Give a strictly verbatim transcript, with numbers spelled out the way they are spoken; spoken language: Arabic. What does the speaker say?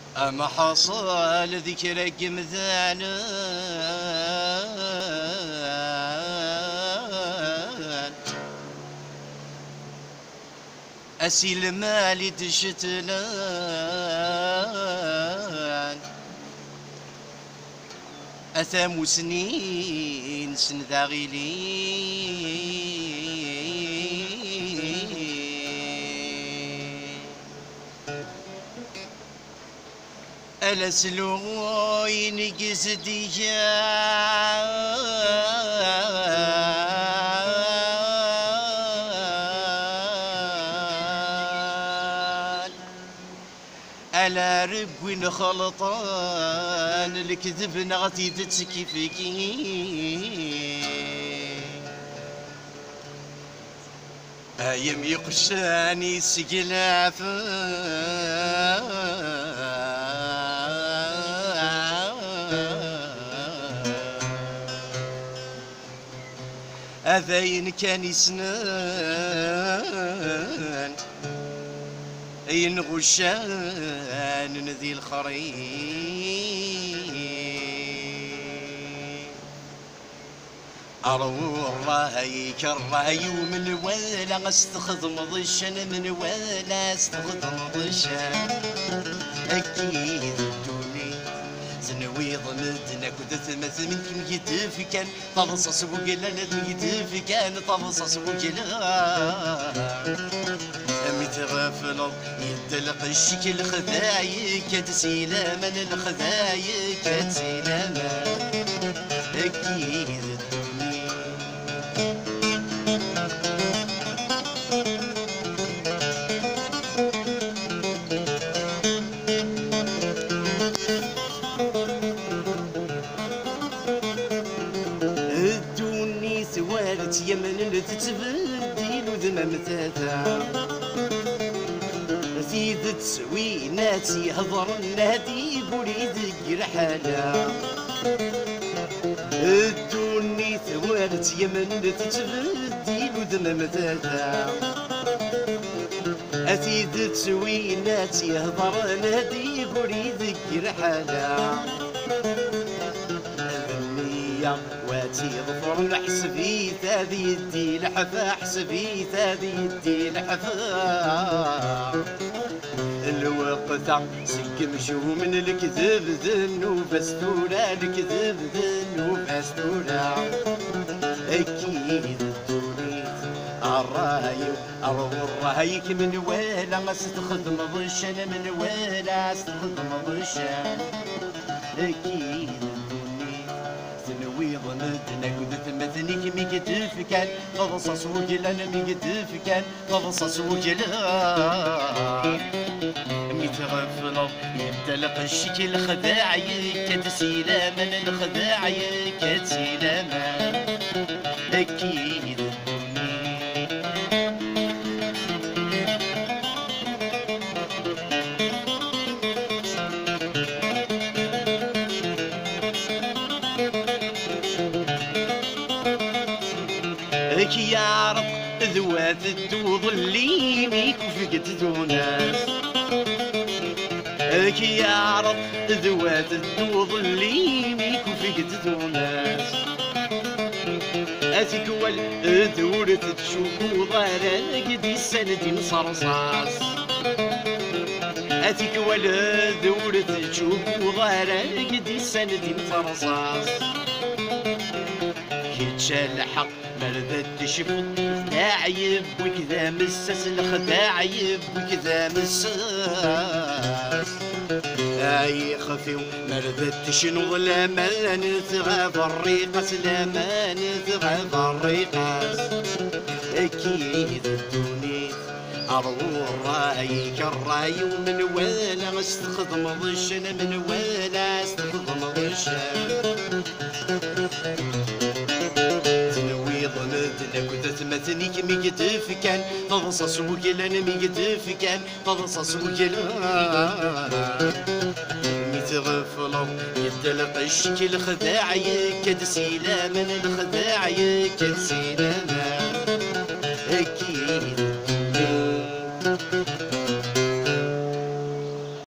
أما حصل ذكرك مثال أسيل مالي تشتلان أثام سنين سنذاغيلي ألا سلوين قصديان ألا ربوين خلطان الكذب نغتي تتسكي فيكي أيام يقشاني سقلافان أذين كان يسنان أين غشان ذي الخريف أروح يكره من ولا استخدم ضشن من ولا استخدم ضشن أكيد زنويض مدنا كنت ثمث منكم يتف كان طلصص وقلا ندم يتف كان طلصص وقلا أمي تغفل يدلق الشكل خذايك تسيلا من الخذايك تسيلا أكيد يمن تتبدل وذمم تاتا زيد تسوي ناتي هضر نادي بوليد رحالة الدوني ثوالت يمن تتبدل وذمم تاتا أزيد تسوي ناتي هضر نادي بوليد رحالة واتي ظفر حسبي ثادي يدي لحفا حسبي ذي يدي لحفا الوقت سقم شو من الكذب ذنوب استولا الكذب ذنوب استولا أكيد الدوريت الرايو أرو الرايك من ولا ما استخدم ضشن من ولا استخدم ضشن أكيد ظنتنا قدت مثنيك ميكتف كان غصص وجلا ميكتف كان غصص وجلا ميتغفل يبتلق الشكل خداعي كتسيلا من الخداعي كتسيلا أكيد لك يا رب ذوات تظليني كفقت دوناس لك يا رب ذوات تظليني كفقت دوناس أتيك والدورة تشوف ضارك دي سندين صرصاص أتيك والدورة تشوف ضارك دي سندين صرصاص كيتشال حق مرضت تشفط خداعيب وكذا مسس الخداعيب وكذا مسس اي خفيو مرضت تشنو لامان تغاب الريقس لامان تغاب الريقس اكيد الدونيت أرو الراي كالراي ومن ولا استخدم ضشن من ولا استخدم ضشن ظنتنا كنت تمثنيك ميكتف كان تضصص وكلا ميكتف كان تضصص وكلا ميتغفل يدلق الشكل خداعي كتسيلا من الخداعي كتسيلا